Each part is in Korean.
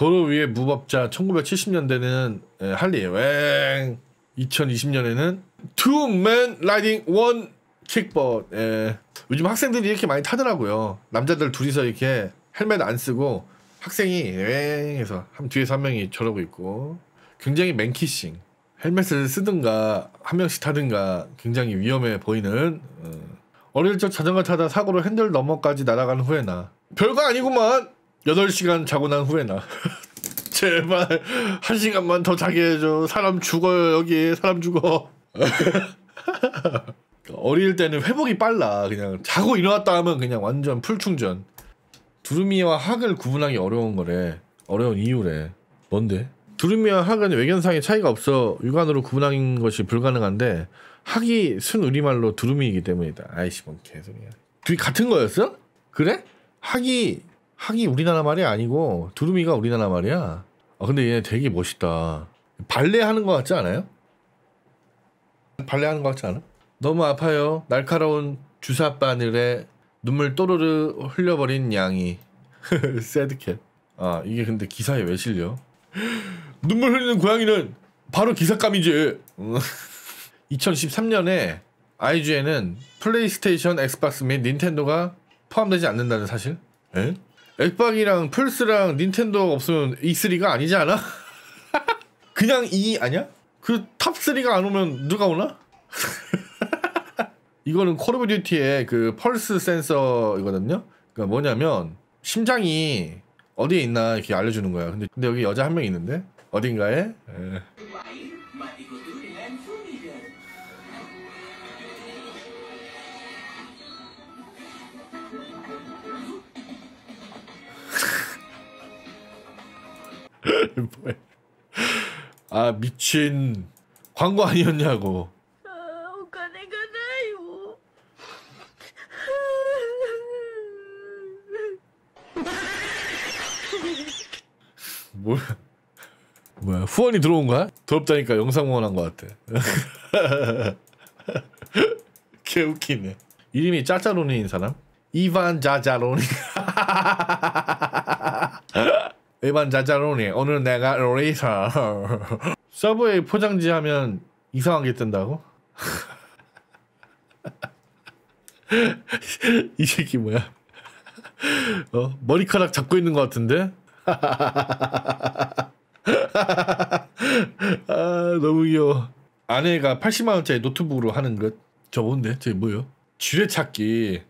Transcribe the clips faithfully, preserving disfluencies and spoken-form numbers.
도로 위에 무법자. 천구백칠십 년대는 예, 할리 웽. 이천이십 년에는 Two Men Riding One Kickboard. 예. 요즘 학생들이 이렇게 많이 타더라고요. 남자들 둘이서 이렇게 헬멧 안 쓰고 학생이 웽 해서 한 뒤에서 한 명이 저러고 있고, 굉장히 맨키싱. 헬멧을 쓰든가 한 명씩 타든가 굉장히 위험해 보이는 어. 어릴 적 자전거 타다 사고로 핸들 너머까지 날아간 후에나. 별거 아니구만. 여덟 시간 자고 난 후에나. 제발 한 시간만 더 자게 해줘. 사람 죽어요. 여기 사람 죽어. 어릴 때는 회복이 빨라. 그냥 자고 일어났다 하면 그냥 완전 풀충전. 두루미와 학을 구분하기 어려운 거래. 어려운 이유래. 뭔데? 두루미와 학은 외견상의 차이가 없어 육안으로 구분하는 것이 불가능한데 학이 순우리말로 두루미이기 때문이다. 아이씨 뭔 개소리야. 둘이 같은 거였어? 그래? 학이 학이 우리나라 말이 아니고 두루미가 우리나라 말이야. 아 근데 얘 되게 멋있다. 발레 하는 거 같지 않아요? 발레 하는 거 같지 않아? 너무 아파요. 날카로운 주사 바늘에 눈물 또르르 흘려버린 양이. 새드캣. 아 이게 근데 기사에 왜 실려? 눈물 흘리는 고양이는 바로 기사감이지. 이천십삼 년에 아이지엔은 플레이스테이션, 엑스박스 및 닌텐도가 포함되지 않는다는 사실? 에? 엑박이랑 플스랑 닌텐도 없으면 이쓰리가 아니지 않아? 그냥 이 아니야? 그 탑쓰리가 안 오면 누가 오나? 이거는 콜 오브 듀티의 그 펄스 센서이거든요. 그러니까 뭐냐면 심장이 어디에 있나 이렇게 알려주는 거야. 근데, 근데 여기 여자 한 명 있는데 어딘가에 에. 뭐야? 아 미친 광고 아니었냐고. 뭐야? 뭐야? 후원이 들어온 거야? 더럽다니까 영상 후원한 것 같아. 개 웃기네. 이름이 짜짜로니인 사람? 이반 자자로니. 이반 자자로니. 오늘 내가 로리사. 서브웨이 포장지 하면 이상하게 뜬다고? 이 새끼 뭐야? 어? 머리카락 잡고 있는 것 같은데? 아 너무 귀여워. 아내가 팔십만 원짜리 노트북으로 하는 것. 저 뭔데? 저게 뭐요? 지뢰찾기.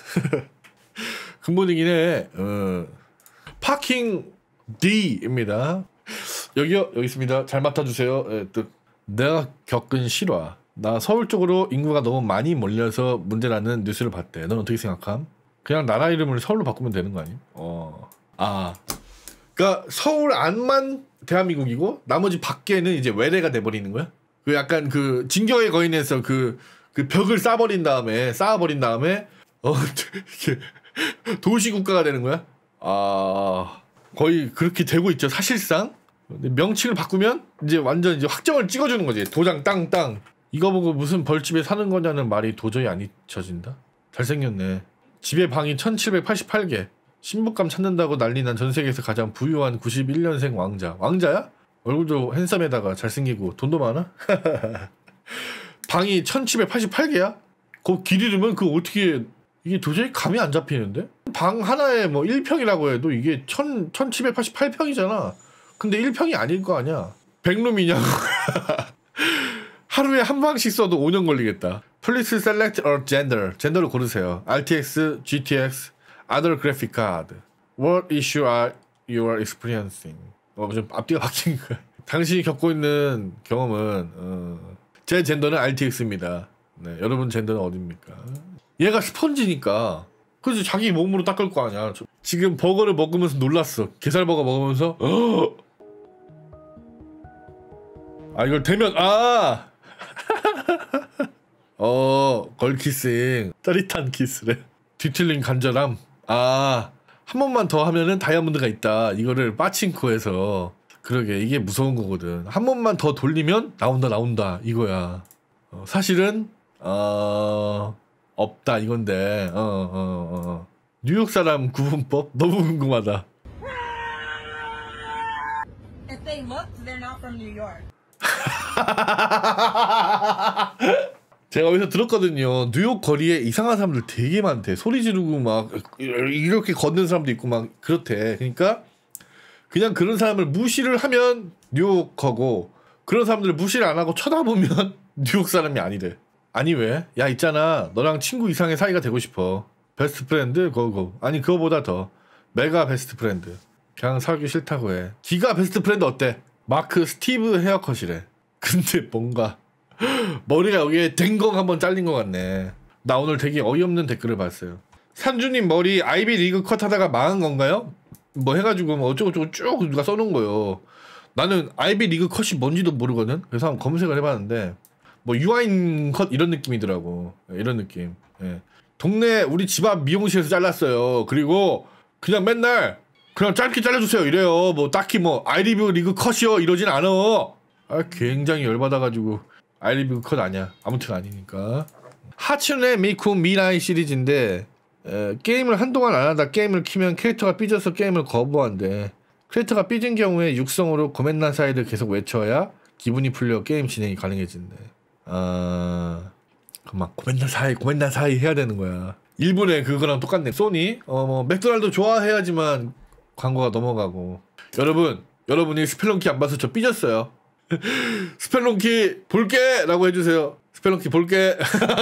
근본이긴 해. 어. 파킹 D입니다. 여기요. 여기 있습니다. 잘 맡아주세요. 예, 또 내가 겪은 실화. 나 서울 쪽으로 인구가 너무 많이 몰려서 문제라는 뉴스를 봤대. 넌 어떻게 생각함? 그냥 나라 이름을 서울로 바꾸면 되는 거 아님? 어. 아. 그러니까 서울 안만 대한민국이고 나머지 밖에는 이제 외래가 돼버리는 거야? 그 약간 그 진격의 거인에서 그, 그 벽을 쌓아버린 다음에 쌓아버린 다음에 어 이렇게 도시국가가 되는 거야? 아 거의 그렇게 되고 있죠 사실상. 명칭을 바꾸면 이제 완전 이제 확정을 찍어주는 거지. 도장 땅땅. 이거 보고 무슨 벌집에 사는 거냐는 말이 도저히 안 잊혀진다. 잘생겼네. 집에 방이 천칠백팔십팔 개. 신부감 찾는다고 난리난 전세계에서 가장 부유한 구십일 년생 왕자. 왕자야? 얼굴도 핸섬에다가 잘생기고 돈도 많아? 방이 천칠백팔십팔 개야? 그 길이르면 그거 어떻게 이게 도저히 감이 안 잡히는데? 방 하나에 뭐 일 평이라고 해도 이게 천칠백팔십팔 평이잖아. 근데 일 평이 아닐 거 아니야. 백룸이냐고. 하루에 한 방씩 써도 오 년 걸리겠다. Please select a gender. 젠더를 고르세요. 알티엑스, 지티엑스, Other graphic card. What issue are you experiencing? 어, 좀 앞뒤가 바뀐 거야. 당신이 겪고 있는 경험은 어, 제 젠더는 알티엑스입니다. 네, 여러분 젠더는 어딥니까? 얘가 스펀지니까 그래서 자기 몸으로 닦을 거 아니야. 저, 지금 버거를 먹으면서 놀랐어. 게살버거 먹으면서 어! 아 이걸 대면 아! 어 걸키싱 짜릿한 키스래. 뒤틀린 간절함. 아 한 번만 더 하면은 다이아몬드가 있다. 이거를 빠친코에서. 그러게 이게 무서운 거거든. 한 번만 더 돌리면 나온다 나온다 이거야. 어, 사실은 어 없다 이건데. 어, 어, 어. 뉴욕 사람 구분법 너무 궁금하다. they looked, they're not from New York. 제가 어디서 들었거든요. 뉴욕 거리에 이상한 사람들 되게 많대. 소리 지르고 막 이렇게 걷는 사람도 있고 막 그렇대. 그러니까 그냥 그런 사람을 무시를 하면 뉴욕하고 그런 사람들을 무시를 안 하고 쳐다보면 뉴욕 사람이 아니래. 아니 왜? 야 있잖아. 너랑 친구 이상의 사이가 되고 싶어. 베스트 프렌드 고고. 아니 그거보다 더 메가 베스트 프렌드. 그냥 사귀기 싫다고 해. 기가 베스트 프렌드 어때? 마크 스티브 헤어컷이래. 근데 뭔가 머리가 여기에 댕공 한번 잘린 것 같네. 나 오늘 되게 어이없는 댓글을 봤어요. 산주님 머리 아이비 리그 컷 하다가 망한 건가요? 뭐 해가지고 뭐 어쩌고저쩌고 쭉 누가 써놓은 거예요. 나는 아이비 리그 컷이 뭔지도 모르거든. 그래서 한번 검색을 해봤는데 뭐 유아인 컷 이런 느낌이더라고. 이런 느낌. 예. 동네 우리 집 앞 미용실에서 잘랐어요. 그리고 그냥 맨날 그냥 짧게 잘라주세요 이래요. 뭐 딱히 뭐 아이리뷰 리그 컷이요 이러진 않아. 아 굉장히 열받아가지고 아이리뷰 컷 아니야. 아무튼 아니니까. 하츠네 미쿠 미라이 시리즈인데 에, 게임을 한동안 안 하다 게임을 키면 캐릭터가 삐져서 게임을 거부한대. 캐릭터가 삐진 경우에 육성으로 고멘나사이를 계속 외쳐야 기분이 풀려 게임 진행이 가능해진대. 아... 그 막 고멘나사이 고멘나사이 해야 되는 거야. 일본에 그거랑 똑같네. 소니 어 뭐 맥도날드 좋아해야지만 광고가 넘어가고. 여러분 여러분이 스펠론키 안 봐서 저 삐졌어요. 스펠론키 볼게 라고 해주세요. 스펠론키 볼게.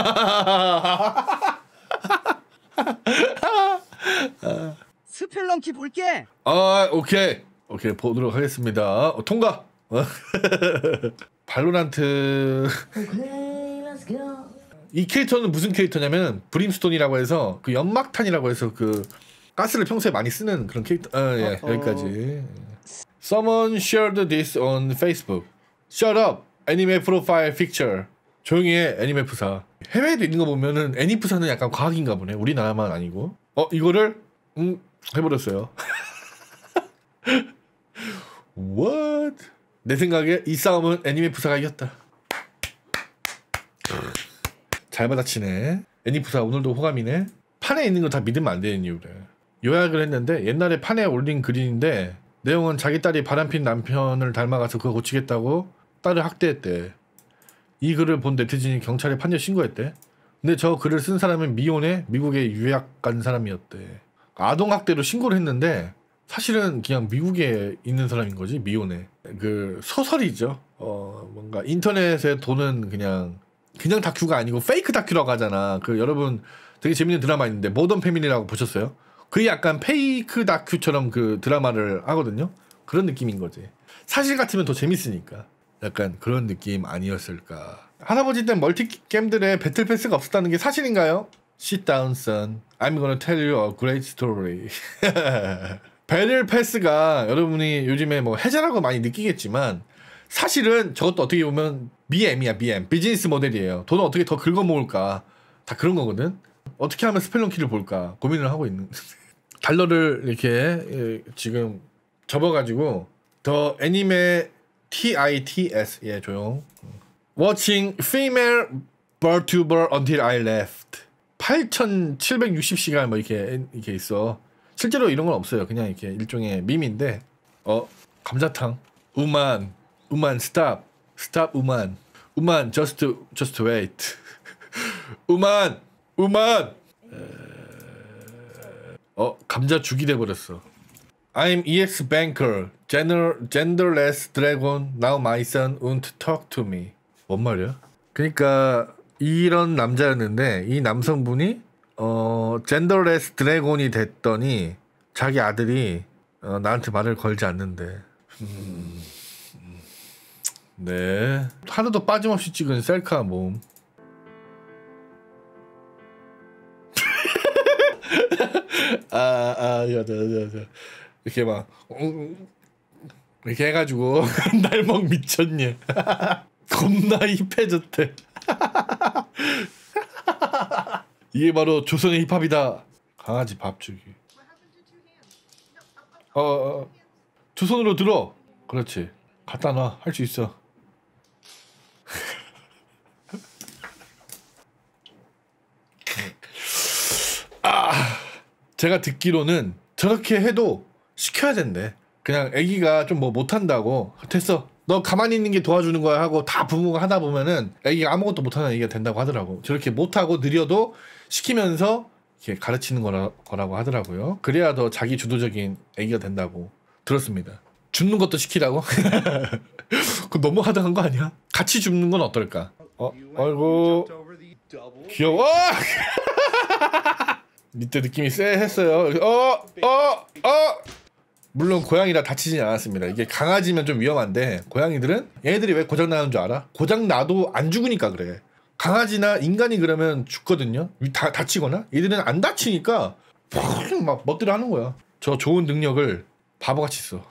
스펠런키 볼게. 아 오케이 오케이 보도록 하겠습니다. 어, 통과. 발로란트. 이 캐릭터는 무슨 캐릭터냐면 브림스톤이라고 해서 그 연막탄이라고 해서 그 가스를 평소에 많이 쓰는 그런 캐릭터. 아, 예, 어, 어. 여기까지. Someone shared this on Facebook. Shut up. 애니메 프로파일 픽처. 조용히 해. 애니메프사. 해외에도 있는 거 보면은 애니프사는 약간 과학인가 보네. 우리나라만 아니고. 어 이거를 음 해버렸어요. What? 내 생각에 이 싸움은 애니메프사가 이겼다. 잘 받아치네. 애니프사 오늘도 호감이네. 판에 있는 거 다 믿으면 안 되는 이유래. 요약을 했는데 옛날에 판에 올린 글인데 내용은 자기 딸이 바람핀 남편을 닮아가서 그거 고치겠다고 딸을 학대했대. 이 글을 본 네티즌이 경찰에 판결 신고했대. 근데 저 글을 쓴 사람은 미혼에 미국에 유학 간 사람이었대. 아동학대로 신고를 했는데 사실은 그냥 미국에 있는 사람인 거지. 미혼에. 그 소설이죠. 어 뭔가 인터넷에 도는 그냥 그냥 다큐가 아니고 페이크 다큐라고 하잖아. 그 여러분 되게 재밌는 드라마 있는데 모던 패밀리라고 보셨어요? 그게 약간 페이크 다큐처럼 그 드라마를 하거든요. 그런 느낌인 거지. 사실 같으면 더 재밌으니까. 약간 그런 느낌 아니었을까. 할아버지 때 멀티게임들에 배틀 패스가 없었다는 게 사실인가요? Sit down, son. I'm gonna tell you a great story. 배틀 패스가 여러분이 요즘에 뭐 해자라고 많이 느끼겠지만 사실은 저것도 어떻게 보면 비엠이야. 비엠. 비즈니스 모델이에요. 돈을 어떻게 더 긁어모을까. 다 그런 거거든. 어떻게 하면 스펠런키를 볼까 고민을 하고 있는. 달러를 이렇게 지금 접어가지고 더 애니메 티아이티에스 예 조용. Watching female VTuber until I left. 팔천칠백육십 시간 뭐 이렇게 이렇게 있어. 실제로 이런 건 없어요. 그냥 이렇게 일종의 밈인데. 어 감자탕. 우만 우만 stop stop 우만 우만 just just wait. 우만 우만. 어 감자 죽이 돼버렸어. I'm 이엑스 banker, gender, genderless dragon. Now my son won't talk to me. 뭔 말이야? 그러니까 이런 남자였는데 이 남성분이 어 genderless dragon이 됐더니 자기 아들이 어, 나한테 말을 걸지 않는데. 음, 네. 하루도 빠짐없이 찍은 셀카 모음. 아, 아, 여자, 여자. 이렇게 막 이렇게 해가지고 날먹 미쳤냐. 겁나 힙해졌대. 이게 바로 조선의 힙합이다. 강아지 밥 주기. 어, 어, 두 손으로 들어. 그렇지. 갖다 놔. 할 수 있어. 아, 제가 듣기로는 저렇게 해도 시켜야 된대. 그냥 애기가 좀 뭐 못한다고 됐어 너 가만히 있는 게 도와주는 거야 하고 다 부모가 하다 보면은 애기가 아무것도 못하는 애기가 된다고 하더라고. 저렇게 못하고 느려도 시키면서 이렇게 가르치는 거라, 거라고 하더라고요. 그래야 더 자기 주도적인 애기가 된다고 들었습니다. 줍는 것도 시키라고? 그거 너무 하등한 거 아니야? 같이 줍는 건 어떨까? 어, 아이고 귀여워. 밑에 느낌이 쎄했어요. 어, 어, 어. 물론 고양이라 다치진 않았습니다. 이게 강아지면 좀 위험한데 고양이들은 얘네들이 왜 고장 나는 줄 알아? 고장 나도 안 죽으니까 그래. 강아지나 인간이 그러면 죽거든요. 다 다치거나 얘들은 안 다치니까 막 멋대로 하는 거야. 저 좋은 능력을 바보같이 써.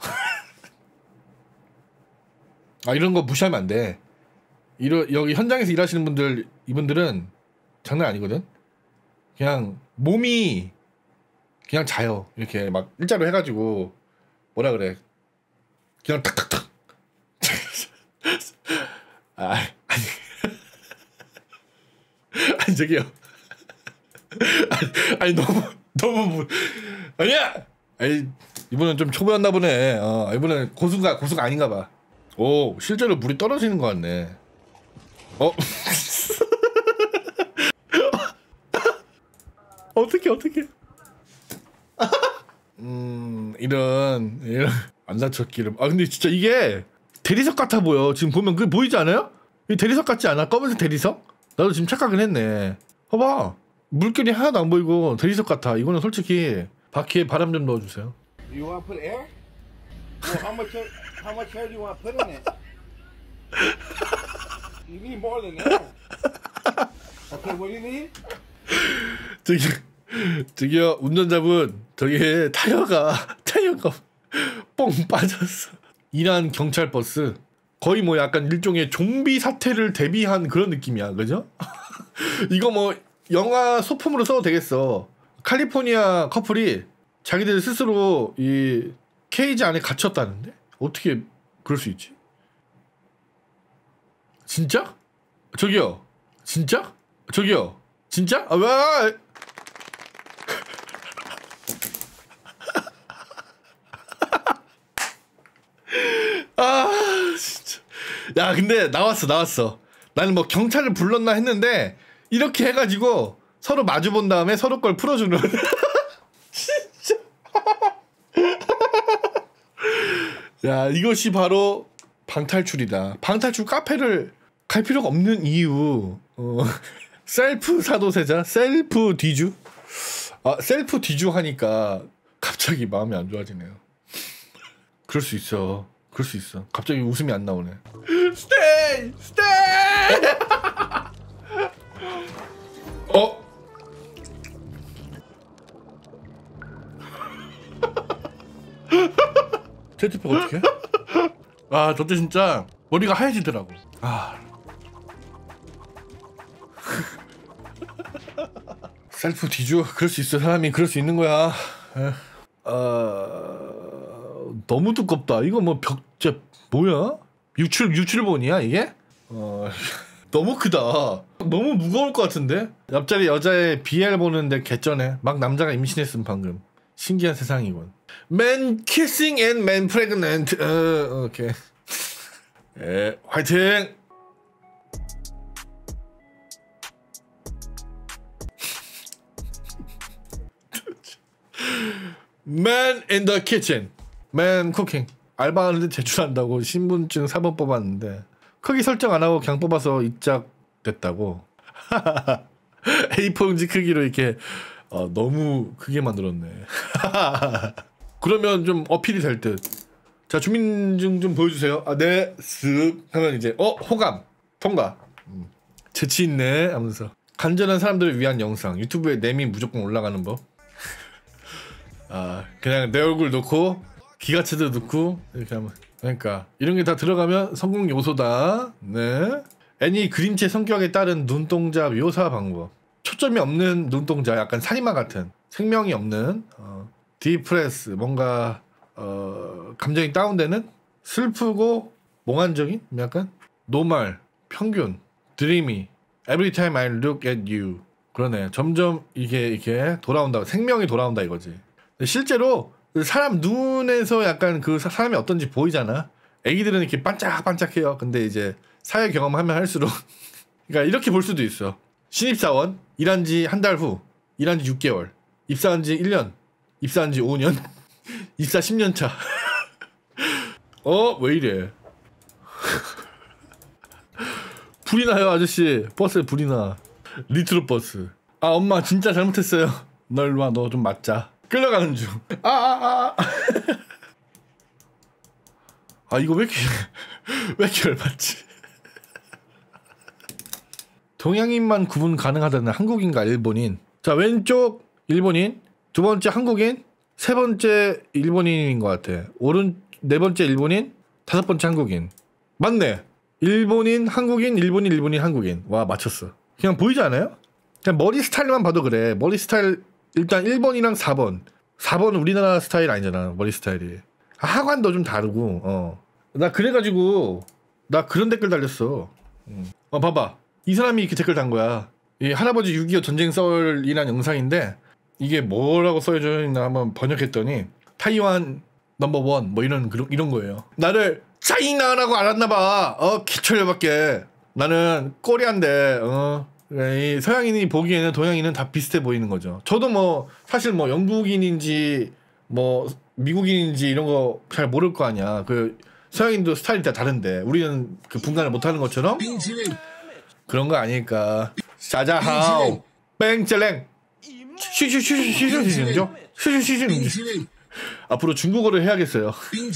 아 이런 거 무시하면 안 돼. 이러 여기 현장에서 일하시는 분들 이분들은 장난 아니거든. 그냥 몸이 그냥 자요. 이렇게 막 일자로 해가지고 뭐라 그래. 그냥 탁탁탁. 아 아니 아니 저기요. 아니, 아니 너무 너무 아니야. 아니 이분은 좀 초보였나 보네. 어 이분은 고수가 고수가 아닌가 봐. 오 실제로 물이 떨어지는 것 같네. 어 어떻게 어떻게? 음 이런 이런 안 다쳤기를. 아 근데 진짜 이게 대리석 같아 보여. 지금 보면 그게 보이지 않아요? 이 대리석 같지 않아? 검은색 대리석? 나도 지금 착각은 했네. 봐봐 물결이 하나도 안 보이고 대리석 같아. 이거는 솔직히 바퀴에 바람 좀 넣어주세요. You want to put air? Well, how much? Air, how much air do you want to put in it? You need more than air. Okay, what do you need? 저기 저기요 운전자분 저기 타이어가 타이어가 뻥 빠졌어. 이란 경찰 버스 거의 뭐 약간 일종의 좀비 사태를 대비한 그런 느낌이야, 그죠? 이거 뭐 영화 소품으로 써도 되겠어. 캘리포니아 커플이 자기들 스스로 이 케이지 안에 갇혔다는데 어떻게 그럴 수 있지? 진짜? 저기요 진짜? 저기요 진짜? 아 왜? 아 진짜. 야 근데 나왔어 나왔어. 나는 뭐 경찰을 불렀나 했는데 이렇게 해가지고 서로 마주 본 다음에 서로 걸 풀어주는. 진짜. 야 이것이 바로 방탈출이다. 방탈출 카페를 갈 필요가 없는 이유. 어. 셀프 사도세자, 셀프 뒤주. 아 셀프 뒤주 하니까 갑자기 마음이 안 좋아지네요. 그럴 수 있어. 그럴 수 있어. 갑자기 웃음이 안 나오네. 스테이! 스테이! 어? 채트팩 어떡해? 아, 저때 진짜 머리가 하얘지더라고. 아. 셀프 뒤주. 그럴 수 있어. 사람이 그럴 수 있는 거야. 어... 너무 두껍다. 이거 뭐 벽제 뭐야? 유출 유출본이야 이게? 어... 너무 크다. 너무 무거울 것 같은데? 옆자리 여자의 비엘 보는데 개쩌네. 막 남자가 임신했음 방금. 신기한 세상이군. Man kissing and man pregnant. 어, 오케이. 예, 화이팅! Man in the kitchen. Man cooking. 알바하는데 제출한다고 신분증 사 번 뽑았는데 크기 설정 안 하고 그냥 뽑아서 입작 됐다고. 에이포 용지 크기로 이렇게 어, 너무 크게 만들었네. 그러면 좀 어필이 될 듯. 자 주민증 좀 보여주세요. 아 네. 쓱 하면 이제 어 호감 통과. 음. 재치 있네 하면서. 간절한 사람들을 위한 영상. 유튜브에 내미 무조건 올라가는 법. 아 그냥 내 얼굴 넣고 기가치도 넣고 이렇게 하면 그러니까 이런 게 다 들어가면 성공 요소다. 네. 애니 그림체 성격에 따른 눈동자 묘사 방법. 초점이 없는 눈동자 약간 살인마 같은 생명이 없는 어, 디프레스 뭔가 어, 감정이 다운되는 슬프고 몽환적인 약간 노말 평균 드리미 Every time I look at you. 그러네. 점점 이게 이게 돌아온다. 생명이 돌아온다 이거지. 실제로 사람 눈에서 약간 그 사- 사람이 어떤지 보이잖아. 애기들은 이렇게 반짝반짝해요. 근데 이제 사회 경험하면 할수록 그러니까 이렇게 볼 수도 있어. 신입사원 일한 지 한 달 후, 일한 지 육 개월, 입사한 지 일 년, 입사한 지 오 년, 입사 십 년 차. 어, 왜 이래? 불이 나요, 아저씨. 버스에 불이 나. 리트로 버스. 아, 엄마 진짜 잘못했어요. 너 일로 와, 너 좀 맞자. 끌려가는 중. 아, 아, 아. 아, 이거 왜 이렇게 왜 이렇게 열받지? 동양인만 구분 가능하다는 한국인과 일본인. 자, 왼쪽 일본인, 두 번째 한국인, 세 번째 일본인인 것 같아. 오른 네 번째 일본인, 다섯 번째 한국인. 맞네. 일본인, 한국인, 일본인, 일본인, 한국인. 와, 맞췄어. 그냥 보이지 않아요? 그냥 머리 스타일만 봐도 그래. 머리 스타일 일단 일 번이랑 사 번. 사 번은 우리나라 스타일 아니잖아. 머리 스타일이. 하관도 좀 다르고. 어. 나 그래가지고 나 그런 댓글 달렸어. 음. 어, 봐봐. 이 사람이 이렇게 댓글 단 거야. 이 할아버지 육이오 전쟁 썰이란 영상인데 이게 뭐라고 써져 있나 한번 번역했더니 타이완 넘버원 뭐 이런 그런 이런 거예요. 나를 차이나라고 알았나봐. 어, 기철려밖에. 나는 코리안데 어. 이 서양인이 보기에는 동양인은 다 비슷해 보이는 거죠. 저도 뭐 사실 뭐 영국인인지 뭐 미국인인지 이런 거 잘 모를 거 아니야. 그 서양인도 스타일이 다 다른데 우리는 그 분간을 못하는 것처럼 그런 거 아닐까. 샤자하오 뺑젤랭 슈슈슈슈슈슈슈죠 슈슈슈슈. 앞으로 중국어를 해야겠어요.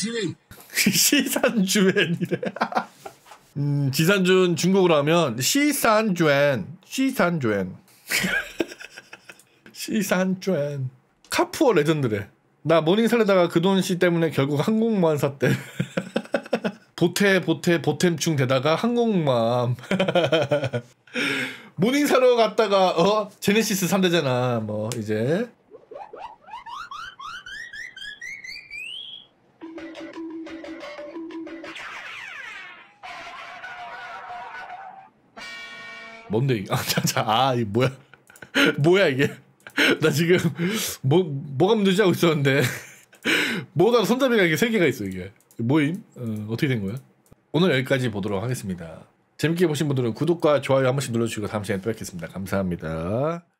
시산주엔이래. 음, 지산준 중국어로 하면 시산주엔 시산주엔 시산주엔. 카푸어 레전드래. 나 모닝 살려다가 그 돈 씨 때문에 결국 항공모함 샀대. 보태 보태 보탬충 되다가 항공모함. 모닝 사러 갔다가 어 제네시스 산대잖아. 뭐 이제 뭔데 이게? 아, 자자, 아, 이게 뭐야? 뭐야 이게? 나 지금 뭐 뭐가 문제지 하고 있었는데 뭐가 손잡이가 이게 세 개가 있어 이게. 뭐임? 어, 어떻게 된 거야? 오늘 여기까지 보도록 하겠습니다. 재밌게 보신 분들은 구독과 좋아요 한 번씩 눌러주시고 다음 시간에 또 뵙겠습니다. 감사합니다.